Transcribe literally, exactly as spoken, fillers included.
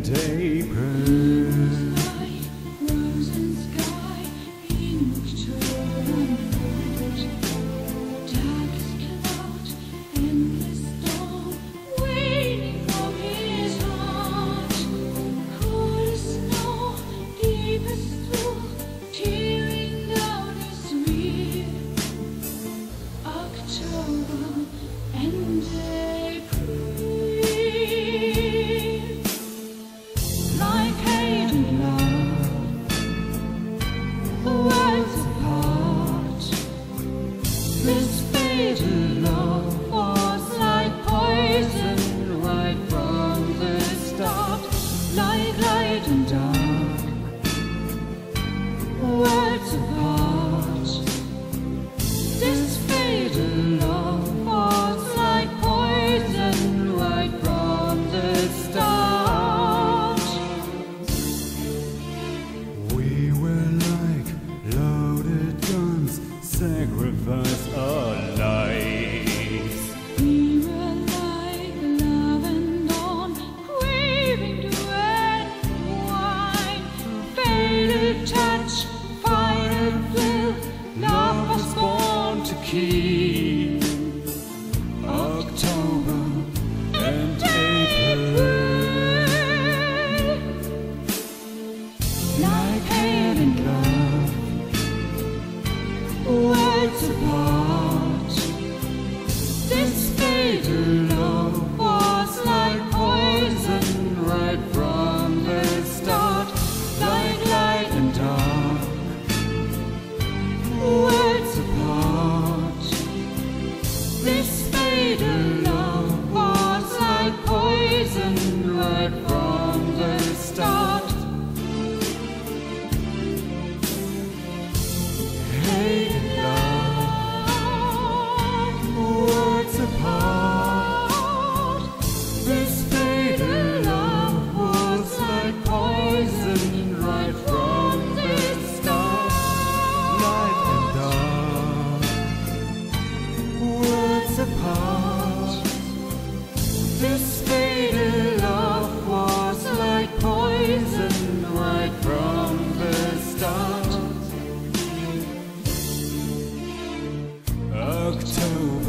and April. This fatal love was like poison right from the start, like light and dark, worlds apart. This fatal love was like poison right from the start. We were like loaded guns, sacrifice our lives. We were like love and dawn, craving to end wine. Fatal touch, fire and thrill, love was born to keep. October and April, like hate and love, worlds apart. This fatal love was like poison right from the start, like light and dark, worlds apart. This fatal love was like poison right from the start. hate and love, worlds apart. This fatal love was like poison right from the start. Light and dark, worlds apart. This fatal love was like poison right from the start. October